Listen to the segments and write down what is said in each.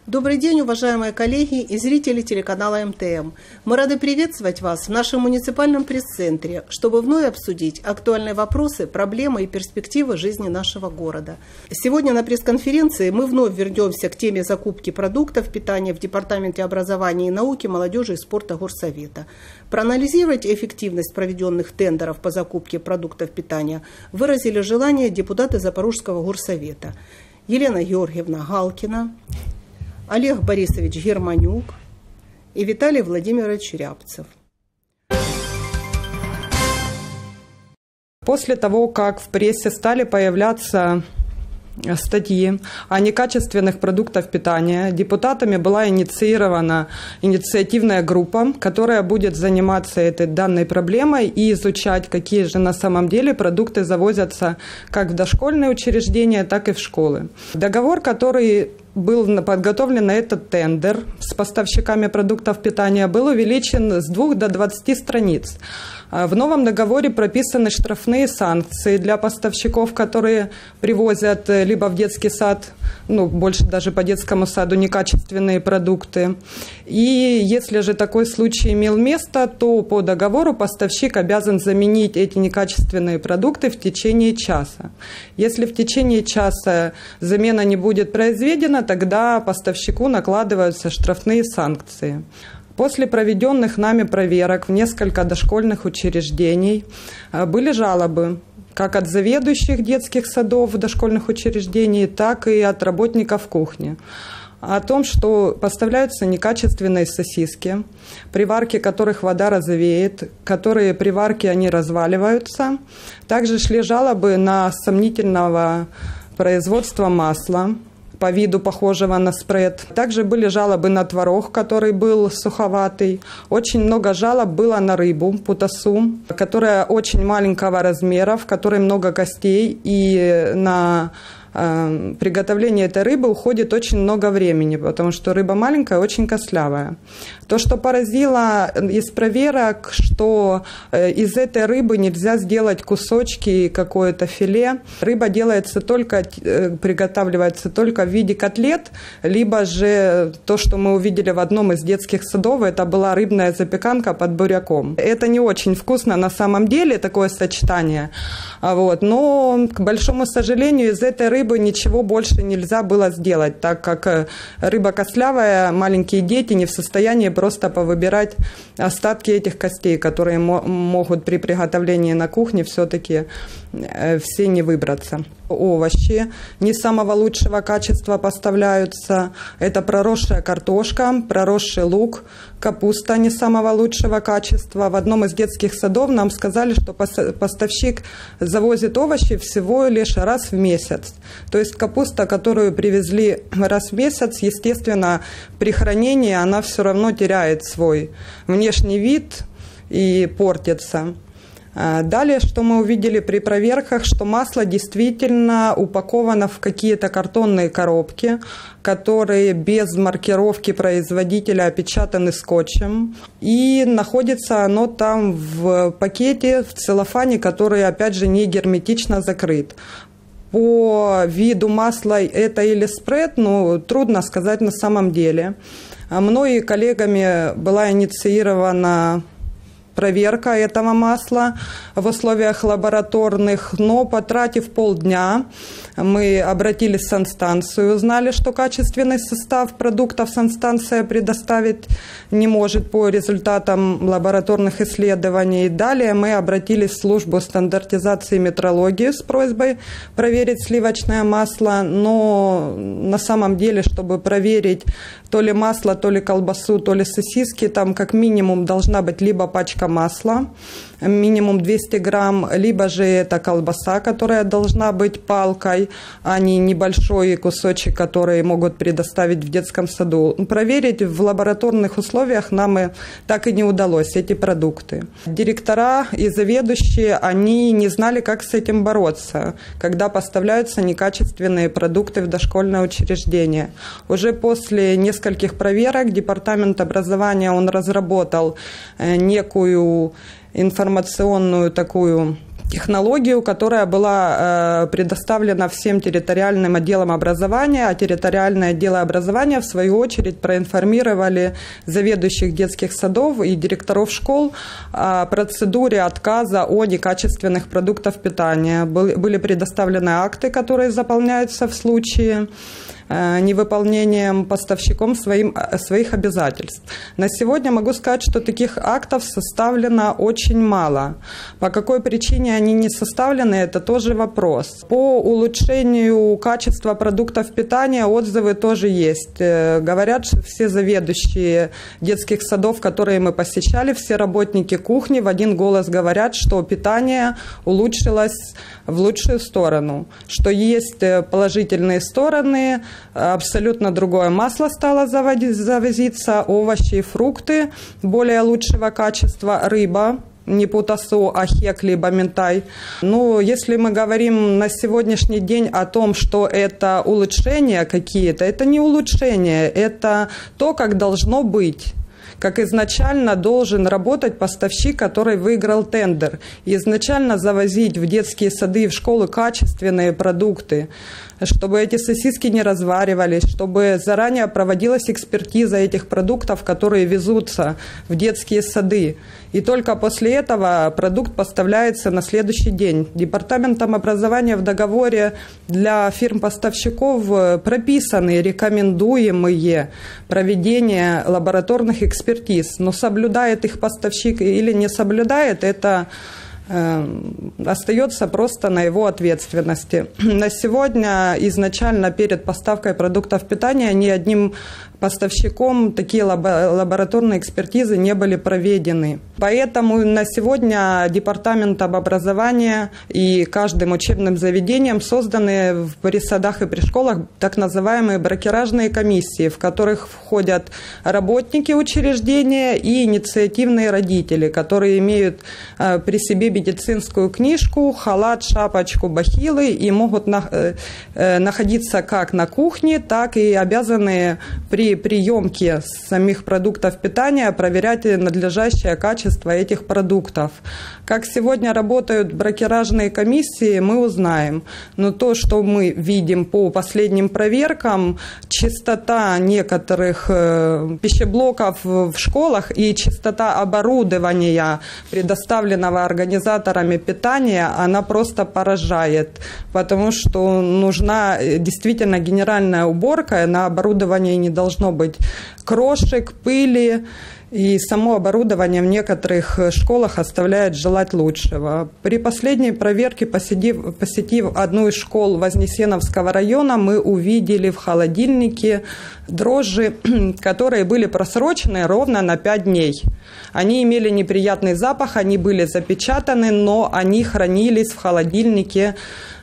Добрый день, уважаемые коллеги и зрители телеканала МТМ. Мы рады приветствовать вас в нашем муниципальном пресс-центре, чтобы вновь обсудить актуальные вопросы, проблемы и перспективы жизни нашего города. Сегодня на пресс-конференции мы вновь вернемся к теме закупки продуктов питания в Департаменте образования и науки, молодежи и спорта Горсовета. Проанализировать эффективность проведенных тендеров по закупке продуктов питания выразили желание депутаты Запорожского Горсовета Елена Георгиевна Галкина, Олег Борисович Германюк и Виталий Владимирович Рябцев. После того, как в прессе стали появляться статьи о некачественных продуктах питания, депутатами была инициирована инициативная группа, которая будет заниматься этой данной проблемой и изучать, какие же на самом деле продукты завозятся как в дошкольные учреждения, так и в школы. Договор, который был подготовлен на этот тендер с поставщиками продуктов питания, был увеличен с 2 до 20 страниц. В новом договоре прописаны штрафные санкции для поставщиков, которые привозят либо в детский сад, больше даже по детскому саду, некачественные продукты. И если же такой случай имел место, то по договору поставщик обязан заменить эти некачественные продукты в течение часа. Если в течение часа замена не будет произведена, тогда поставщику накладываются штрафные санкции. После проведенных нами проверок в несколько дошкольных учреждений были жалобы как от заведующих детских садов дошкольных учреждений, так и от работников кухни о том, что поставляются некачественные сосиски, при варке которых вода розовеет, которые при варке они разваливаются. Также шли жалобы на сомнительного производства масла, по виду похожего на спред. Также были жалобы на творог, который был суховатый. Очень много жалоб было на рыбу, путасу, которая очень маленького размера, в которой много костей, и на приготовление этой рыбы уходит очень много времени, потому что рыба маленькая, очень костлявая. То, что поразило из проверок, что из этой рыбы нельзя сделать кусочки, какое-то филе. Рыба делается приготавливается только в виде котлет, либо же то, что мы увидели в одном из детских садов, это была рыбная запеканка под буряком. Это не очень вкусно на самом деле, такое сочетание. Но, к большому сожалению, из этой рыбы ничего больше нельзя было сделать, так как рыба костлявая, маленькие дети не в состоянии просто повыбирать остатки этих костей, которые могут при приготовлении на кухне все-таки все не выбраться. Овощи не самого лучшего качества поставляются. Это проросшая картошка, проросший лук, капуста не самого лучшего качества. В одном из детских садов нам сказали, что поставщик завозит овощи всего лишь раз в месяц. То есть капуста, которую привезли раз в месяц, естественно, при хранении она все равно теряет свой внешний вид и портится. Далее, что мы увидели при проверках, что масло действительно упаковано в какие-то картонные коробки, которые без маркировки производителя опечатаны скотчем. И находится оно там в пакете, в целлофане, который, опять же, не герметично закрыт. По виду масла это или спред, трудно сказать на самом деле. Мной и коллегами была инициирована проверка этого масла в условиях лабораторных, но потратив полдня, мы обратились в санстанцию, узнали, что качественный состав продуктов санстанция предоставить не может по результатам лабораторных исследований. Далее мы обратились в службу стандартизации и метрологии с просьбой проверить сливочное масло, но на самом деле, чтобы проверить то ли масло, то ли колбасу, то ли сосиски, там как минимум должна быть либо пачка масла, минимум 200 грамм, либо же это колбаса, которая должна быть палкой, а не небольшой кусочек, который могут предоставить в детском саду. Проверить в лабораторных условиях нам так и не удалось эти продукты. Директора и заведующие, они не знали, как с этим бороться, когда поставляются некачественные продукты в дошкольное учреждение. Уже после нескольких проверок Департамент образования он разработал некую информационную такую технологию, которая была предоставлена всем территориальным отделам образования, а территориальные отделы образования, в свою очередь, проинформировали заведующих детских садов и директоров школ о процедуре отказа о некачественных продуктах питания. Были предоставлены акты, которые заполняются в случае невыполнением поставщиком своих обязательств. На сегодня могу сказать, что таких актов составлено очень мало. По какой причине они не составлены, это тоже вопрос. По улучшению качества продуктов питания отзывы тоже есть. Говорят, что все заведующие детских садов, которые мы посещали, все работники кухни в один голос говорят, что питание улучшилось в лучшую сторону, что есть положительные стороны. Абсолютно другое масло стало завозиться, овощи и фрукты более лучшего качества, рыба, не путасу, а хек, либо минтай. Но если мы говорим на сегодняшний день о том, что это улучшения какие-то, это не улучшения, это то, как должно быть. Как изначально должен работать поставщик, который выиграл тендер. Изначально завозить в детские сады и в школы качественные продукты, чтобы эти сосиски не разваривались, чтобы заранее проводилась экспертиза этих продуктов, которые везутся в детские сады. И только после этого продукт поставляется на следующий день. Департаментом образования в договоре для фирм-поставщиков прописаны рекомендуемые проведения лабораторных экспертиз. Но соблюдает их поставщик или не соблюдает, это остается просто на его ответственности. На сегодня изначально перед поставкой продуктов питания ни одним поставщиком такие лабораторные экспертизы не были проведены. Поэтому на сегодня Департаментом образования и каждым учебным заведением созданы при садах и при школах так называемые брокеражные комиссии, в которых входят работники учреждения и инициативные родители, которые имеют при себе медицинскую книжку, халат, шапочку, бахилы и могут находиться как на кухне, так и обязаны при приемке самих продуктов питания проверять надлежащее качество этих продуктов. Как сегодня работают брокеражные комиссии, мы узнаем. Но то, что мы видим по последним проверкам, чистота некоторых пищеблоков в школах и чистота оборудования, предоставленного организаторами питания, она просто поражает, потому что нужна действительно генеральная уборка, на оборудовании не должно быть крошек, пыли, и само оборудование в некоторых школах оставляет желать лучшего. При последней проверке, посетив одну из школ Вознесеновского района, мы увидели в холодильнике дрожжи, которые были просрочены ровно на 5 дней. Они имели неприятный запах, они были запечатаны, но они хранились в холодильнике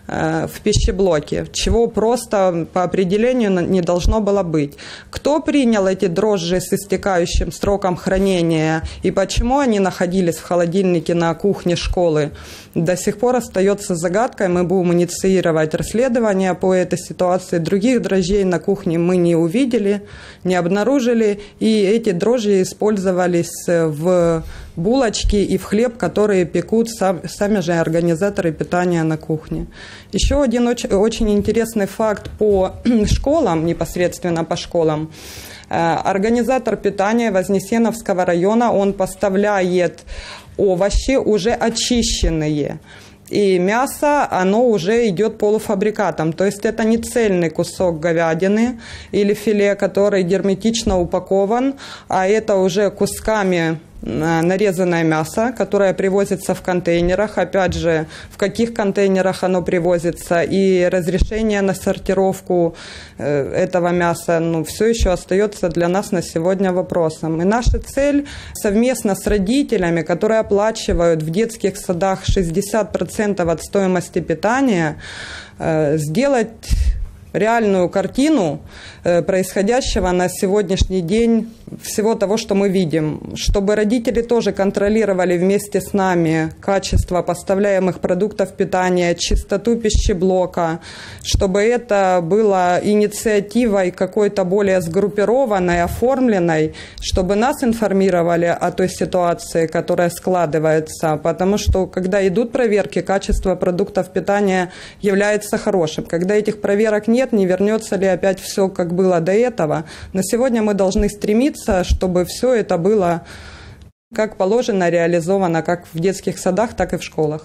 в пищеблоке, чего просто по определению не должно было быть. Кто принял эти дрожжи с истекающим сроком хранения и почему они находились в холодильнике на кухне школы, до сих пор остается загадкой. Мы будем инициировать расследование по этой ситуации. Других дрожжей на кухне мы не увидели, не обнаружили, и эти дрожжи использовались в булочки и в хлеб, которые пекут сами же организаторы питания на кухне. Еще один очень интересный факт по школам, непосредственно по школам. Организатор питания Вознесеновского района, он поставляет овощи уже очищенные. И мясо, оно уже идет полуфабрикатом. То есть это не цельный кусок говядины или филе, который герметично упакован, а это уже кусками нарезанное мясо, которое привозится в контейнерах. Опять же, в каких контейнерах оно привозится и разрешение на сортировку этого мяса, все еще остается для нас на сегодня вопросом. И наша цель совместно с родителями, которые оплачивают в детских садах 60% от стоимости питания, сделать реальную картину происходящего на сегодняшний день, всего того, что мы видим. Чтобы родители тоже контролировали вместе с нами качество поставляемых продуктов питания, чистоту пищеблока, чтобы это было инициативой какой-то более сгруппированной, оформленной, чтобы нас информировали о той ситуации, которая складывается, потому что когда идут проверки, качество продуктов питания является хорошим. Когда этих проверок нет, не вернется ли опять все, как было до этого. На сегодня мы должны стремиться, чтобы все это было как положено, реализовано как в детских садах, так и в школах.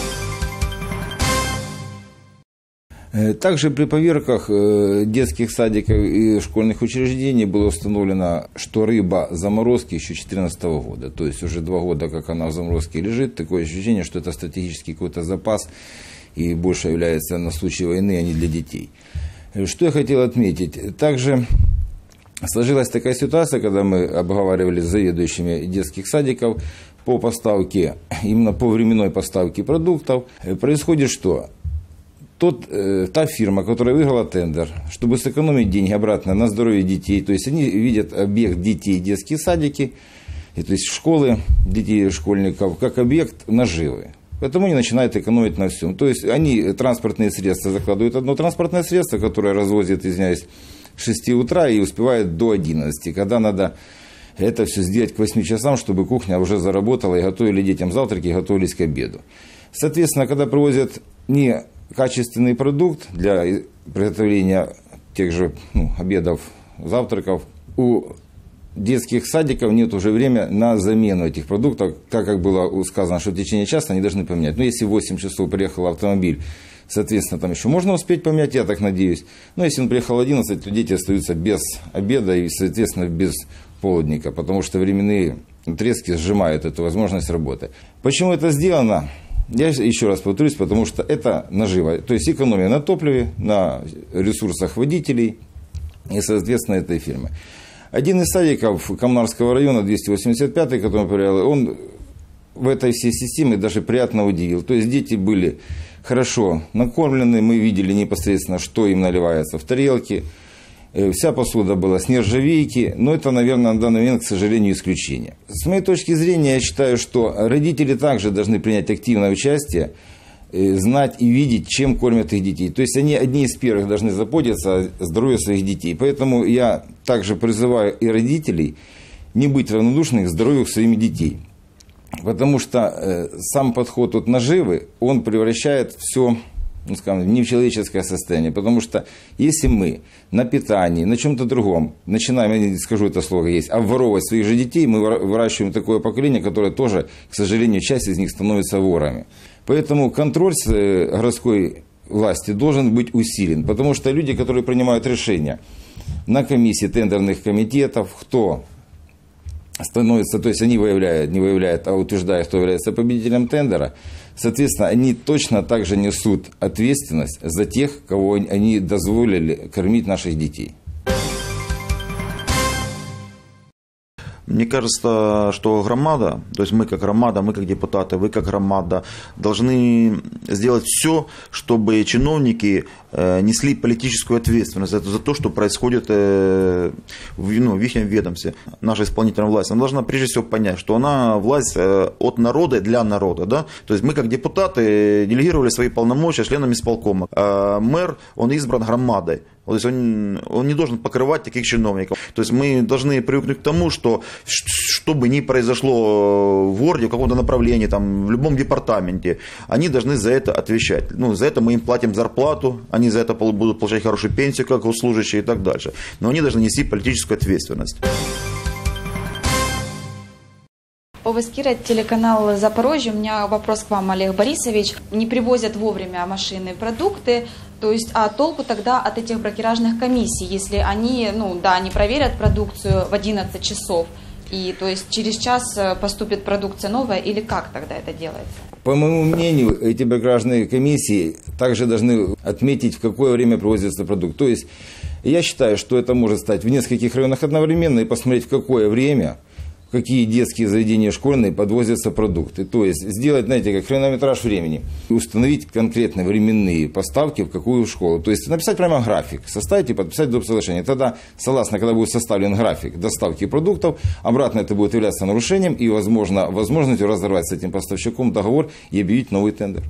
Также при поверках детских садиков и школьных учреждений было установлено, что рыба заморозки еще 2014 года. То есть уже 2 года, как она в заморозке лежит. Такое ощущение, что это стратегический какой-то запас и больше является на случай войны, а не для детей. Что я хотел отметить. Также сложилась такая ситуация, когда мы обговаривали с заведующими детских садиков по поставке, именно по временной поставке продуктов. Происходит что? Та фирма, которая выиграла тендер, чтобы сэкономить деньги обратно на здоровье детей, то есть они видят объект детей, детские садики, то есть школы детей, школьников, как объект наживы. Поэтому они начинают экономить на всем. То есть они транспортные средства закладывают одно транспортное средство, которое развозит, извиняюсь, с 6 утра и успевает до 11, когда надо это все сделать к 8 часам, чтобы кухня уже заработала и готовили детям завтраки, и готовились к обеду. Соответственно, когда привозят не качественный продукт для приготовления тех же обедов, завтраков, у детских садиков нет уже времени на замену этих продуктов, так как было сказано, что в течение часа они должны поменять. Но если в 8 часов приехал автомобиль, соответственно, там еще можно успеть поменять, я так надеюсь. Но если он приехал в 11, то дети остаются без обеда и, соответственно, без полдника, потому что временные отрезки сжимают эту возможность работы. Почему это сделано? Я еще раз повторюсь, потому что это нажива, то есть экономия на топливе, на ресурсах водителей и, соответственно, этой фирмы. Один из садиков Коммунарского района, 285-й, который я проверял, он в этой всей системе даже приятно удивил. То есть дети были хорошо накормлены, мы видели непосредственно, что им наливается в тарелки. Вся посуда была с нержавейки, но это, наверное, на данный момент, к сожалению, исключение. С моей точки зрения, я считаю, что родители также должны принять активное участие, знать и видеть, чем кормят их детей. То есть они одни из первых должны заботиться о здоровье своих детей. Поэтому я также призываю и родителей не быть равнодушными к здоровью своих детей. Потому что сам подход от наживы, он превращает все, скажем, не в человеческое состояние. Потому что если мы на питании, на чем-то другом начинаем, я не скажу это слово есть, обворовывать своих же детей, мы выращиваем такое поколение, которое тоже, к сожалению, часть из них становится ворами. Поэтому контроль с городской власти должен быть усилен. Потому что люди, которые принимают решения на комиссии тендерных комитетов, кто становится, то есть они выявляют, не выявляют, а утверждают, кто является победителем тендера, соответственно, они точно так же несут ответственность за тех, кого они дозволили кормить наших детей. Мне кажется, что громада, то есть мы как громада, мы как депутаты, вы как громада, должны сделать все, чтобы чиновники несли политическую ответственность за то, что происходит в их ведомстве. Наша исполнительная власть, она должна прежде всего понять, что она власть от народа и для народа. Да? То есть мы как депутаты делегировали свои полномочия членам исполкома. А мэр, он избран громадой. То есть он не должен покрывать таких чиновников. То есть мы должны привыкнуть к тому, что бы ни произошло в городе, в каком-то направлении, там, в любом департаменте, они должны за это отвечать. За это мы им платим зарплату, они за это будут получать хорошую пенсию, как служащие и так дальше. Но они должны нести политическую ответственность. Ова Скира, телеканал «Запорожье». У меня вопрос к вам, Олег Борисович. Не привозят вовремя машины продукты, то есть, а толку тогда от этих брокеражных комиссий, если они, они проверят продукцию в 11 часов, и то есть через час поступит продукция новая, или как тогда это делается? По моему мнению, эти брокеражные комиссии также должны отметить, в какое время привозится продукт. То есть я считаю, что это может стать в нескольких районах одновременно и посмотреть, в какое время в какие детские заведения школьные подвозятся продукты. То есть сделать, знаете, как хронометраж времени, установить конкретные временные поставки в какую школу. То есть написать прямо график, составить и подписать доп. Соглашение. Тогда, согласно, когда будет составлен график доставки продуктов, обратно это будет являться нарушением и, возможно, возможностью разорвать с этим поставщиком договор и объявить новый тендер.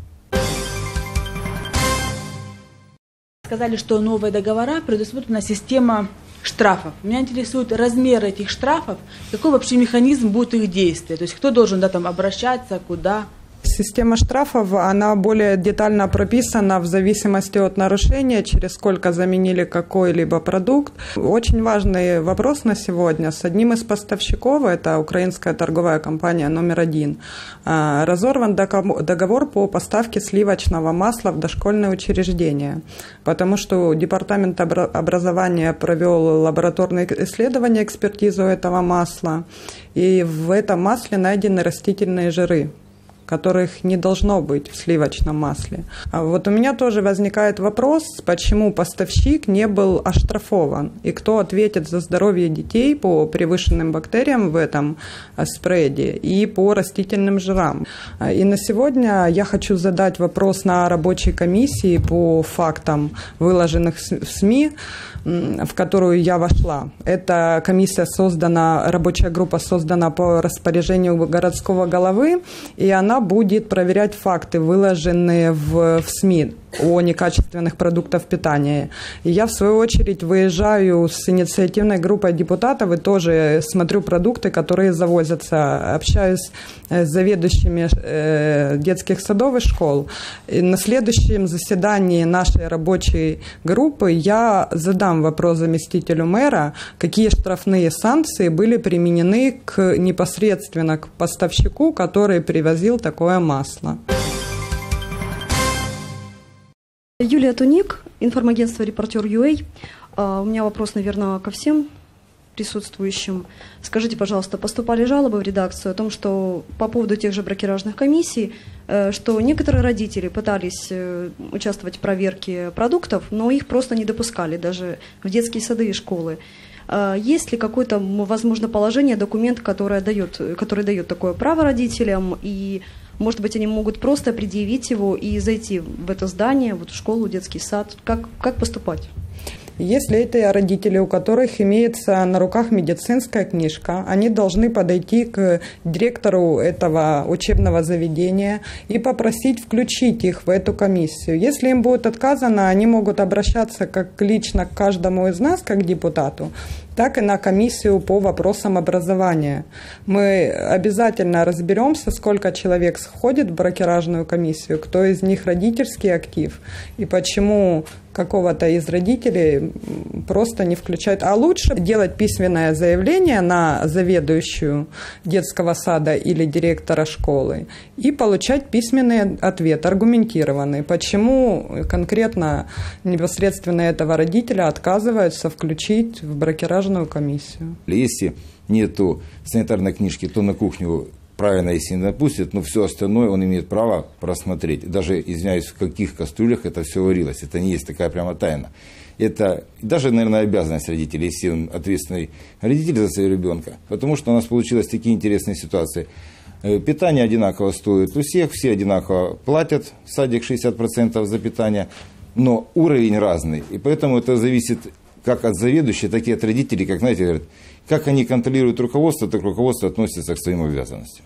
Сказали, что новые договора предусмотрена система штрафов. Меня интересует размер этих штрафов, какой вообще механизм будет их действия, то есть кто должен там обращаться, куда. Система штрафов, она более детально прописана в зависимости от нарушения, через сколько заменили какой-либо продукт. Очень важный вопрос на сегодня. С одним из поставщиков, это украинская торговая компания номер 1, разорван договор по поставке сливочного масла в дошкольные учреждения, потому что Департамент образования провел лабораторные исследования, экспертизу этого масла, и в этом масле найдены растительные жиры, которых не должно быть в сливочном масле. А вот у меня тоже возникает вопрос, почему поставщик не был оштрафован, и кто ответит за здоровье детей по превышенным бактериям в этом спреде и по растительным жирам. И на сегодня я хочу задать вопрос на рабочей комиссии по фактам, выложенных в СМИ, в которую я вошла. Эта комиссия создана, рабочая группа создана по распоряжению городского головы, и она будет проверять факты, выложенные в СМИ о некачественных продуктах питания. И я, в свою очередь, выезжаю с инициативной группой депутатов и тоже смотрю продукты, которые завозятся, общаюсь с заведующими детских садов и школ. И на следующем заседании нашей рабочей группы я задам вопрос заместителю мэра, какие штрафные санкции были применены непосредственно к поставщику, который привозил такое масло. Юлия Туник, информагентство «Репортер.ua». У меня вопрос, наверное, ко всем присутствующим. Скажите, пожалуйста, поступали жалобы в редакцию о том, что по поводу тех же брокеражных комиссий, что некоторые родители пытались участвовать в проверке продуктов, но их просто не допускали даже в детские сады и школы. Есть ли какое-то, возможно, положение, документ, который дает такое право родителям, и, может быть, они могут просто предъявить его и зайти в это здание, вот в школу, детский сад? Как поступать? Если это родители, у которых имеется на руках медицинская книжка, они должны подойти к директору этого учебного заведения и попросить включить их в эту комиссию. Если им будет отказано, они могут обращаться как лично к каждому из нас, как депутату, так и на комиссию по вопросам образования. Мы обязательно разберемся, сколько человек входит в брокеражную комиссию, кто из них родительский актив и почему какого-то из родителей просто не включают. А лучше делать письменное заявление на заведующую детского сада или директора школы и получать письменный ответ, аргументированный, почему конкретно непосредственно этого родителя отказываются включить в брокеражную комиссию. Если нету санитарной книжки, то на кухню правильно, если не допустит, но все остальное он имеет право просмотреть. Даже, извиняюсь, в каких кастрюлях это все варилось. Это не есть такая прямо тайна. Это даже, наверное, обязанность родителей, если он ответственный родитель за своего ребенка. Потому что у нас получились такие интересные ситуации. Питание одинаково стоит у всех, все одинаково платят, садик 60% за питание, но уровень разный. И поэтому это зависит как от заведующих, так и от родителей, как, знаете, говорят, как они контролируют руководство, так руководство относится к своим обов'язкам.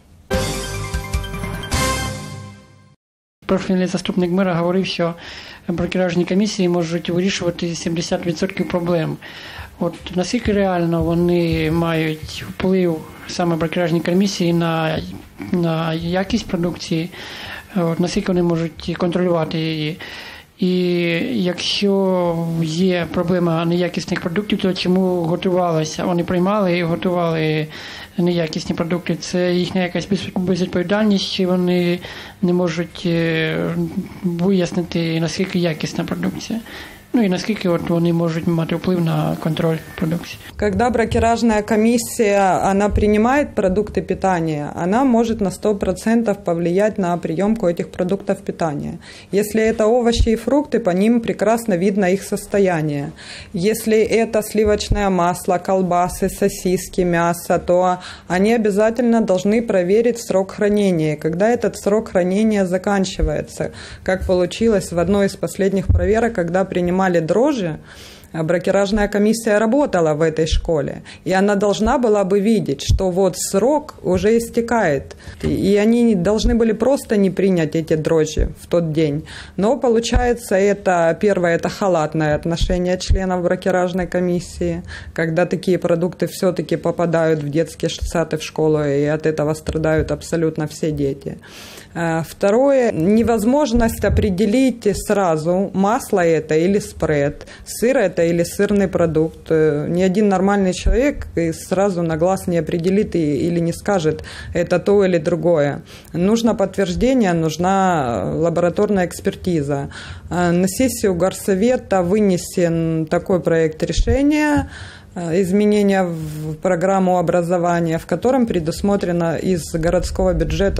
Профільний заступник мера говорив, що брокеражні комісії можуть вирішувати 70% проблем. От наскільки реально вони мають вплив, саме брокеражні комісії, на якість продукції, от наскільки вони можуть контролювати її. І якщо є проблема неякісних продуктів, то чому готувалися? Вони приймали і готували неякісні продукти. Це їхня якась безвідповідальність, чи вони не можуть вияснити, наскільки якісна продукція? Ну і наскільки вони можуть мати вплив на контроль продукции? Когда брокеражная комиссия, она принимает продукты питания, она может на 100% повлиять на приемку этих продуктов питания. Если это овощи и фрукты, по ним прекрасно видно их состояние. Если это сливочное масло, колбасы, сосиски, мясо, то они обязательно должны проверить срок хранения. Когда этот срок хранения заканчивается, как получилось в одной из последних проверок, когда принимали дрожжи, брокеражная комиссия работала в этой школе, и она должна была бы видеть, что вот срок уже истекает, и они должны были просто не принять эти дрожжи в тот день. Но получается, первое, это халатное отношение членов брокеражной комиссии, когда такие продукты все-таки попадают в детские сад и в школу, и от этого страдают абсолютно все дети. Второе, невозможность определить сразу, масло это или спред, сыр это или сырный продукт. Ни один нормальный человек сразу на глаз не определит или не скажет, это то или другое. Нужно подтверждение, нужна лабораторная экспертиза. На сессию горсовета вынесен такой проект решения, изменения в программу образования, в котором предусмотрено из городского бюджета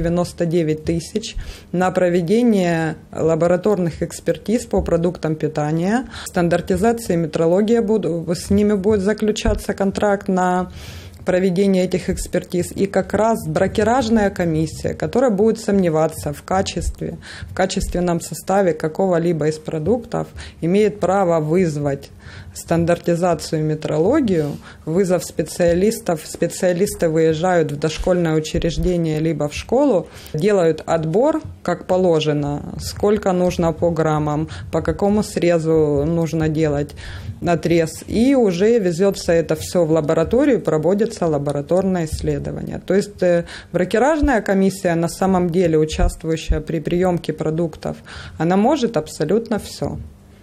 199 тысяч на проведение лабораторных экспертиз по продуктам питания, стандартизация и метрология, с ними будет заключаться контракт на проведение этих экспертиз, и как раз брокеражная комиссия, которая будет сомневаться в качественном составе какого-либо из продуктов, имеет право вызвать стандартизацию и метрологию, вызов специалистов. Специалисты выезжают в дошкольное учреждение либо в школу, делают отбор, как положено, сколько нужно по граммам, по какому срезу нужно делать отрез, и уже везется это все в лабораторию, проводится лабораторное исследование. То есть брокеражная комиссия, на самом деле участвующая при приемке продуктов, она может абсолютно все.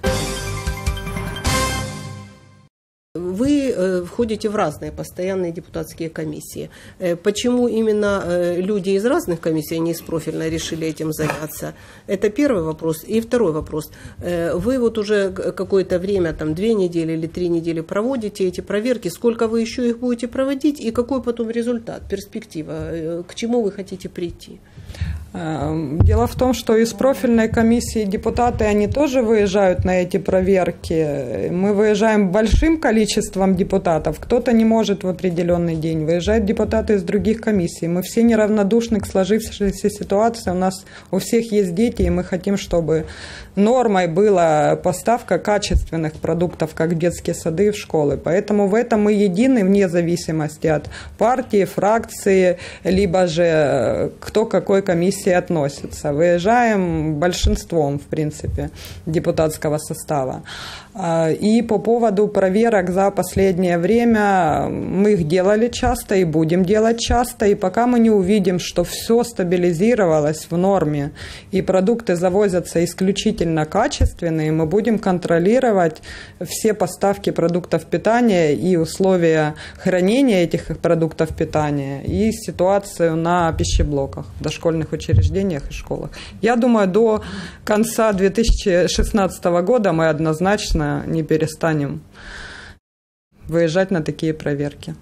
Вы входите в разные постоянные депутатские комиссии. Почему именно люди из разных комиссий, а не из профильной, решили этим заняться? Это первый вопрос. И второй вопрос. Вы вот уже какое-то время, 2 недели или 3 недели проводите эти проверки. Сколько вы еще их будете проводить и какой потом результат, перспектива? К чему вы хотите прийти? Дело в том, что из профильной комиссии депутаты, они тоже выезжают на эти проверки. Мы выезжаем большим количеством депутатов. Кто-то не может в определенный день. Выезжают депутаты из других комиссий. Мы все неравнодушны к сложившейся ситуации. У нас у всех есть дети, и мы хотим, чтобы нормой была поставка качественных продуктов, как в детские сады и в школы. Поэтому в этом мы едины вне зависимости от партии, фракции, либо же кто к какой комиссии относится. Выезжаем большинством, в принципе, депутатского состава. И по поводу проверок за последнее время мы их делали часто и будем делать часто. И пока мы не увидим, что все стабилизировалось в норме и продукты завозятся исключительно качественные, мы будем контролировать все поставки продуктов питания и условия хранения этих продуктов питания и ситуацию на пищеблоках в дошкольных учреждениях и школах. Я думаю, до конца 2016 года мы однозначно не перестанем выезжать на такие проверки.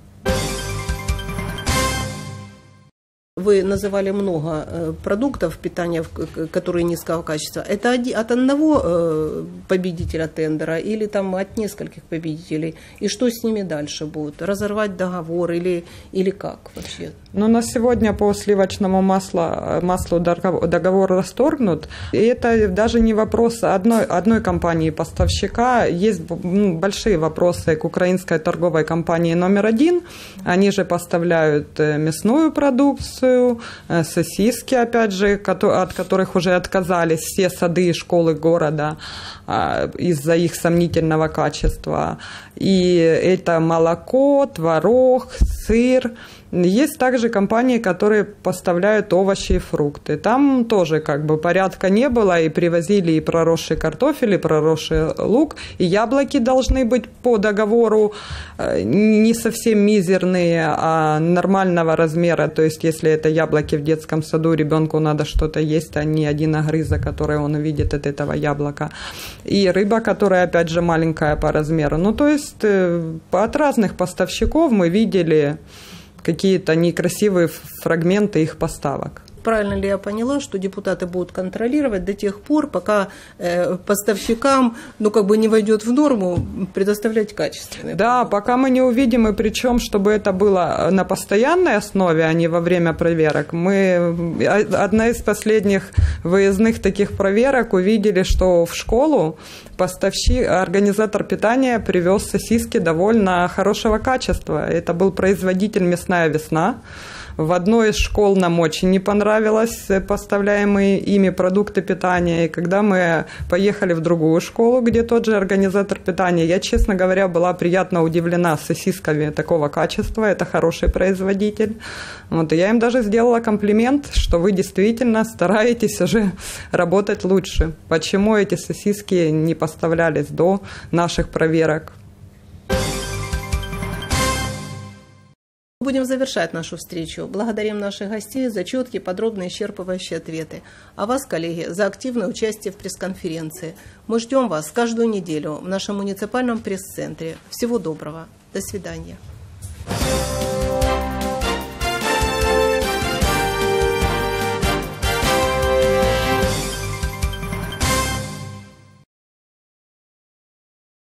Вы называли много продуктов питания, которые низкого качества. Это от одного победителя тендера или там от нескольких победителей? И что с ними дальше будет? Разорвать договор или как вообще? Ну, на сегодня по сливочному маслу договор расторгнут. И это даже не вопрос одной компании-поставщика. Есть большие вопросы к украинской торговой компании номер 1. Они же поставляют мясную продукцию, сосиски, опять же, от которых уже отказались все сады и школы города из-за их сомнительного качества. И это молоко, творог, сыр, Есть также компании, которые поставляют овощи и фрукты. Там тоже как бы порядка не было, и привозили и проросший картофель, и проросший лук, и яблоки должны быть по договору не совсем мизерные, а нормального размера. То есть, если это яблоки в детском саду, ребенку надо что-то есть, а не один огрызок, который он увидит от этого яблока. И рыба, которая, опять же, маленькая по размеру. Ну, то есть, от разных поставщиков мы видели какие-то некрасивые фрагменты их поставок. Правильно ли я поняла, что депутаты будут контролировать до тех пор, пока поставщикам, не войдет в норму, предоставлять качественные Да, продукты? пока мы не увидим, и причем, чтобы это было на постоянной основе, а не во время проверок. Одна из последних выездных таких проверок увидели, что в школу организатор питания привез сосиски довольно хорошего качества. Это был производитель «Мясная весна». В одной из школ нам очень не понравилось поставляемые ими продукты питания. И когда мы поехали в другую школу, где тот же организатор питания, я, честно говоря, была приятно удивлена сосисками такого качества. Это хороший производитель. И я им даже сделала комплимент, что вы действительно стараетесь уже работать лучше. Почему эти сосиски не поставлялись до наших проверок? Будем завершать нашу встречу. Благодарим наших гостей за четкие, подробные, исчерпывающие ответы. А вас, коллеги, за активное участие в пресс-конференции. Мы ждем вас каждую неделю в нашем муниципальном пресс-центре. Всего доброго. До свидания.